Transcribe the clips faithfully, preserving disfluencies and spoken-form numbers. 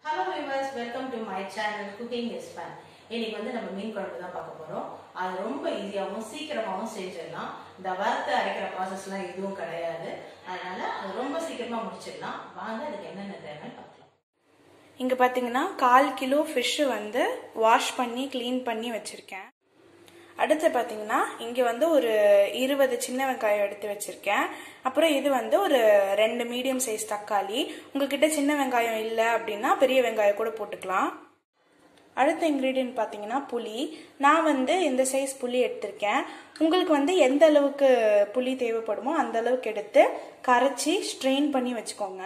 Hello viewers, welcome to my channel Cooking is Fun. இன்னைக்கு வந்து நம்ம மீன் குழம்பு தான் பார்க்க போறோம். அது ரொம்ப ஈஸியாவும் சீக்கிரமாவும் செஞ்சிடலாம். இந்த வறுத்து அரைக்கிற ப்ராசஸ்லாம் எதுவும் கிடையாது. அதனால அது ரொம்ப சீக்கிரமா முடிச்சிடலாம். வாங்க அதுக்கு என்னென்ன தேவைன்னு பார்க்கலாம். இங்க பாத்தீங்கன்னா கால் கிலோ ஃபிஷ் வந்து வாஷ் பண்ணி க்ளீன் பண்ணி வச்சிருக்கேன். அடுத்து பாத்தீங்கன்னா இங்க வந்து ஒரு இருபது சின்ன வெங்காயம் எடுத்து வச்சிருக்கேன். அப்புறம் இது வந்து ஒரு ரெண்டு மீடியம் சைஸ் தக்காளி. உங்ககிட்ட சின்ன வெங்காயம் இல்லை அப்படின்னா பெரிய வெங்காயம் கூட போட்டுக்கலாம். அடுத்த இன்கிரீடியன்ட் பார்த்தீங்கன்னா புளி. நான் வந்து இந்த சைஸ் புளி எடுத்திருக்கேன். உங்களுக்கு வந்து எந்த அளவுக்கு புளி தேவைப்படுமோ அந்த அளவுக்கு எடுத்து கரைச்சி ஸ்ட்ரெயின் பண்ணி வச்சுக்கோங்க.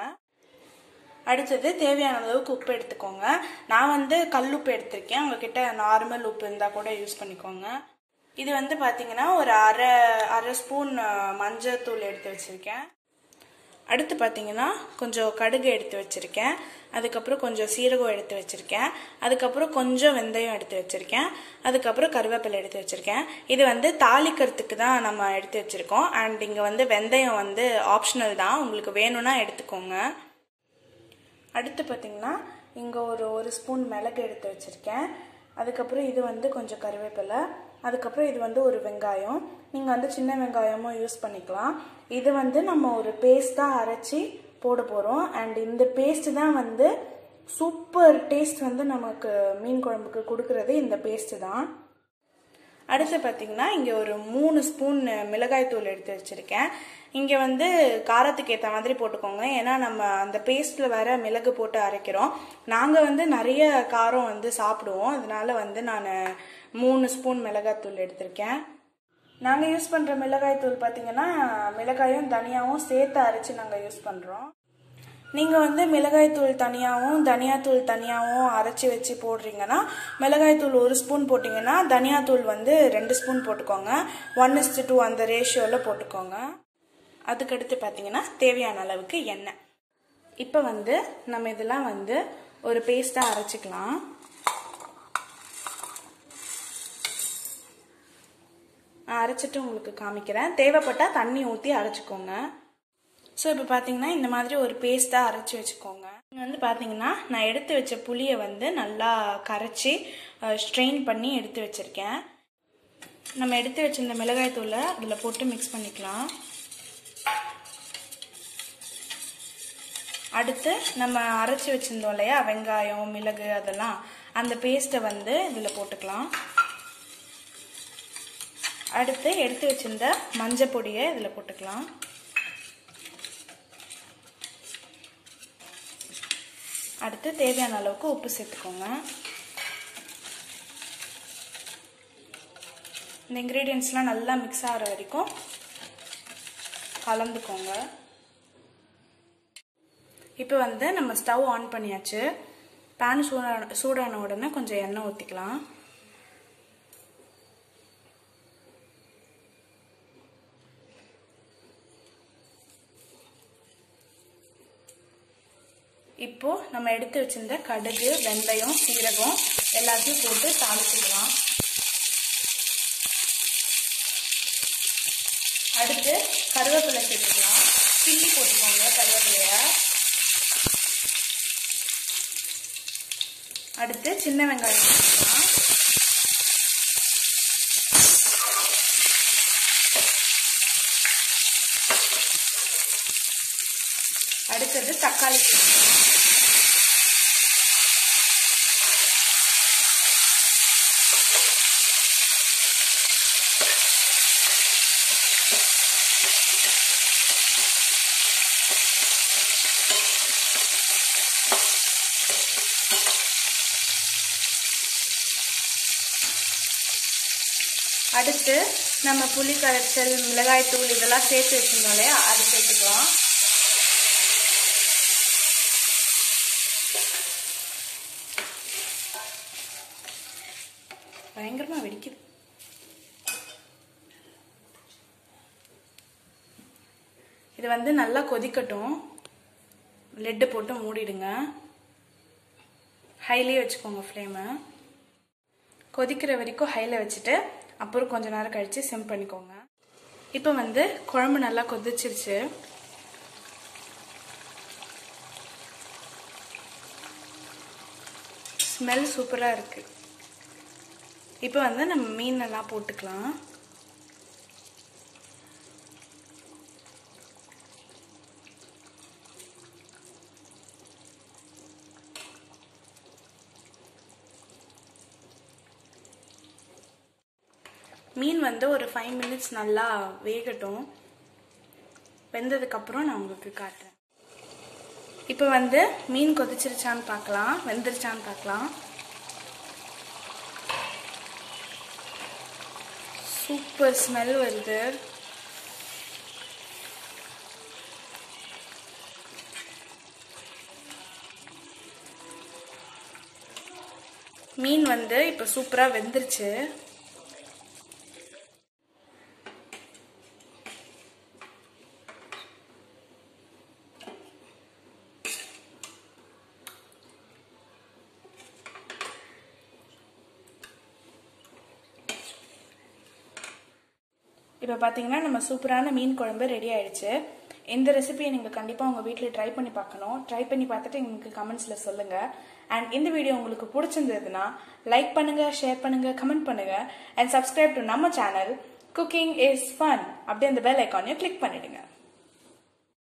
அடுத்தது தேவையான அளவுக்கு உப்பு எடுத்துக்கோங்க. நான் வந்து கல் உப்பு எடுத்திருக்கேன். உங்ககிட்ட நார்மல் உப்பு இருந்தால் கூட யூஸ் பண்ணிக்கோங்க. இது வந்து பார்த்தீங்கன்னா ஒரு அரை அரை ஸ்பூன் மஞ்சள் தூள் எடுத்து வச்சுருக்கேன். அடுத்து பார்த்தீங்கன்னா கொஞ்சம் கடுகு எடுத்து வச்சுருக்கேன். அதுக்கப்புறம் கொஞ்சம் சீரகம் எடுத்து வச்சுருக்கேன். அதுக்கப்புறம் கொஞ்சம் வெந்தயம் எடுத்து வச்சுருக்கேன். அதுக்கப்புறம் கருவேப்பிலை எடுத்து வச்சுருக்கேன். இது வந்து தாளிக்கிறதுக்கு தான் நம்ம எடுத்து வச்சுருக்கோம். அண்ட் இங்கே வந்து வெந்தயம் வந்து ஆப்ஷனல் தான், உங்களுக்கு வேணும்னா எடுத்துக்கோங்க. அடுத்து பார்த்தீங்கன்னா இங்கே ஒரு ஒரு ஸ்பூன் மிளகு எடுத்து வச்சுருக்கேன். அதுக்கப்புறம் இது வந்து கொஞ்சம் கருவேப்பிலை. அதுக்கப்புறம் இது வந்து ஒரு வெங்காயம். நீங்கள் வந்து சின்ன வெங்காயமும் யூஸ் பண்ணிக்கலாம். இது வந்து நம்ம ஒரு பேஸ்ட்டாக அரைச்சி போட போகிறோம். அண்ட் இந்த பேஸ்ட் தான் வந்து சூப்பர் டேஸ்ட் வந்து நமக்கு மீன் குழம்புக்கு கொடுக்கறது இந்த பேஸ்ட்டு தான். அடுத்து பார்த்தீங்கன்னா இங்கே ஒரு மூணு ஸ்பூன் மிளகாய் தூள் எடுத்து வச்சுருக்கேன். இங்கே வந்து காரத்துக்கு ஏற்ற மாதிரி போட்டுக்கோங்க. ஏன்னா நம்ம அந்த பேஸ்ட்டில் வர மிளகு போட்டு அரைக்கிறோம். நாங்கள் வந்து நிறைய காரம் வந்து சாப்பிடுவோம். அதனால வந்து நான் மூணு ஸ்பூன் மிளகாய் தூள் எடுத்திருக்கேன். நாங்கள் யூஸ் பண்ணுற மிளகாய் தூள் பார்த்தீங்கன்னா மிளகாயும் தனியாகவும் சேர்த்து அரைச்சி நாங்கள் யூஸ் பண்ணுறோம். நீங்கள் வந்து மிளகாய் தூள் தனியாகவும் தனியாத்தூள் தனியாகவும் அரைச்சி வச்சு போடுறீங்கன்னா மிளகாய் தூள் ஒரு ஸ்பூன் போட்டிங்கன்னா தனியாத்தூள் வந்து ரெண்டு ஸ்பூன் போட்டுக்கோங்க. ஒன் இஸ்டு டூ அந்த ரேஷியோவில் போட்டுக்கோங்க. அதுக்கடுத்து பார்த்தீங்கன்னா தேவையான அளவுக்கு எண்ணெய். இப்போ வந்து நம்ம இதெல்லாம் வந்து ஒரு பேஸ்ட்டாக அரைச்சிக்கலாம். நான் அரைச்சிட்டு உங்களுக்கு காமிக்கிறேன். தேவைப்பட்டால் தண்ணி ஊற்றி அரைச்சிக்கோங்க. ஸோ இப்போ பார்த்தீங்கன்னா இந்த மாதிரி ஒரு பேஸ்ட்டாக அரைச்சி வச்சுக்கோங்க. இங்கே வந்து பார்த்தீங்கன்னா நான் எடுத்து வச்ச புளியை வந்து நல்லா கரைச்சி ஸ்ட்ரெயின் பண்ணி எடுத்து வச்சுருக்கேன். நம்ம எடுத்து வச்ச இந்த மிளகாய் தூளை அதில் போட்டு மிக்ஸ் பண்ணிக்கலாம். அடுத்து நம்ம அரைச்சி வச்சுருந்தோம் இல்லையா வெங்காயம் மிளகு அதெல்லாம், அந்த பேஸ்ட்டை வந்து இதில் போட்டுக்கலாம். அடுத்து எடுத்து வச்சிருந்த மஞ்சள் பொடியை இதில் போட்டுக்கலாம். அடுத்து தேவையான அளவுக்கு உப்பு சேர்த்துக்கோங்க. இந்த இன்க்ரீடியன்ஸ்லாம் நல்லா மிக்ஸ் ஆகிற வரைக்கும் கலந்துக்கோங்க. இப்போ வந்து நம்ம ஸ்டவ் ஆன் பண்ணியாச்சு. பேன் சூடான சூடான உடனே கொஞ்சம் எண்ணெய் ஊற்றிக்கலாம். இப்போ நம்ம எடுத்து வச்சிருந்த கடுகு வெந்தயம் சீரகம் எல்லாத்தையும் போட்டு தாளிச்சுக்கலாம். அடுத்து கருவேப்பிலை சேர்த்துக்கலாம். கிள்ளி போட்டுக்கோங்க கருவேப்பிலைய. அடுத்து சின்ன வெங்காயம் சேர்த்துக்கலாம். அடுத்தது தக்காளி சேர்த்துக்கலாம். அடுத்து நம்ம புளி கரைச்சல் மிளகாய் தூள் இதெல்லாம் சேர்த்து வச்சிருந்தோம் இல்லையா, அது சேர்த்துக்கலாம். பயங்கரமா வெடிக்குது. இது வந்து நல்லா கொதிக்கட்டும். லெட்டு போட்டு மூடிடுங்க. ஹைலே வச்சுக்கோங்க ஃப்ளேமை. கொதிக்கிற வரைக்கும் ஹைல வச்சுட்டு அப்புறம் கொஞ்ச நேரம் கழிச்சு சிம் பண்ணிக்கோங்க. இப்போ வந்து குழம்பு நல்லா கொதிச்சிருச்சு. ஸ்மெல் சூப்பராக இருக்கு. இப்போ வந்து நம்ம மீன் எல்லாம் போட்டுக்கலாம். மீன் வந்து ஒரு ஃபைவ் மினிட்ஸ் நல்லா வேகட்டும். வெந்ததுக்கப்புறம் நான் உங்களுக்கு காட்டுறேன். இப்போ வந்து மீன் கொதிச்சிருச்சான்னு பார்க்கலாம், வெந்துருச்சான்னு பார்க்கலாம். சூப்பர் ஸ்மெல் வருது. மீன் வந்து இப்போ சூப்பராக வெந்துருச்சு. இப்போ பார்த்தீங்கன்னா நம்ம சூப்பரான மீன் குழம்பு ரெடி ஆயிடுச்சு. இந்த ரெசிபியை நீங்கள் கண்டிப்பாக உங்கள் வீட்டில் ட்ரை பண்ணி பார்க்கணும். ட்ரை பண்ணி பார்த்துட்டு எங்களுக்கு கமெண்ட்ஸில் சொல்லுங்கள். அண்ட் இந்த வீடியோ உங்களுக்கு பிடிச்சிருந்ததுன்னா லைக் பண்ணுங்கள், ஷேர் பண்ணுங்கள், கமெண்ட் பண்ணுங்கள். அண்ட் சப்ஸ்கிரைப் டு நம்ம சேனல் குக்கிங் இஸ் ஃபன். அப்படியே அந்த பெல் ஐக்கானையும் கிளிக் பண்ணிடுங்க.